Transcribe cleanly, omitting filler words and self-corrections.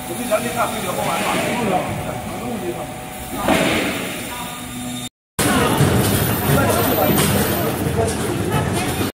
你比较厉害，会聊不完嘛。